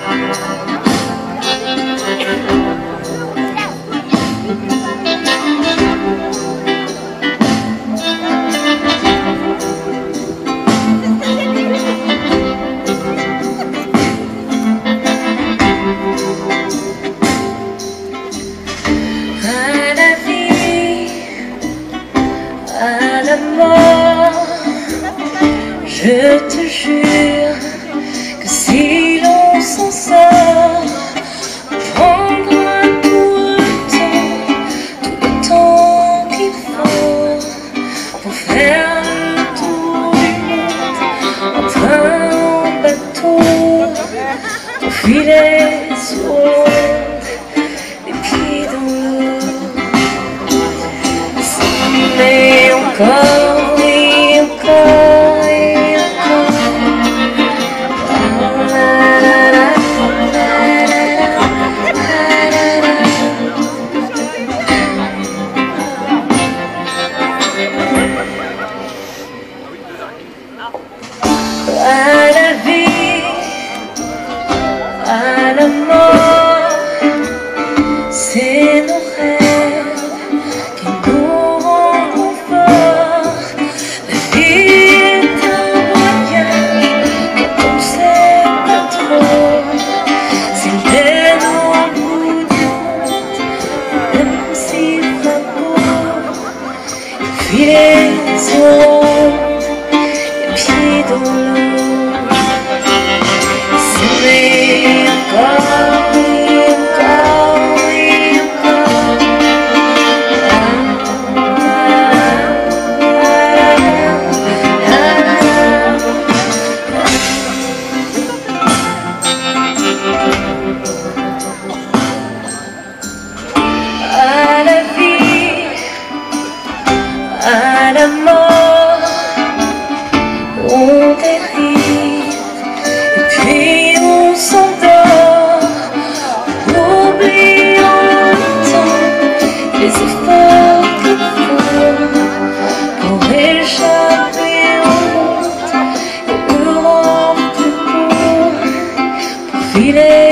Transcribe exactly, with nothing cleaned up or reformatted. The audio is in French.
À la mort, je te jure que si l'on s'en sort, on prendra tout le temps, tout le temps qu'il faut pour faire le tour du monde, en train, en bateau, pour filer sur les pieds dans l'eau. Mais encore et encore et encore, à la vie, à la mort, c'est nos rêves qui nous filer sur les pieds dans l'eau, s'aimer encore et encore et encore. À la vie, à la mort, on dérive et puis on s'endort, oubliant le temps, les efforts qu'il faut pour échapper au monde et Europe plus court pour filer.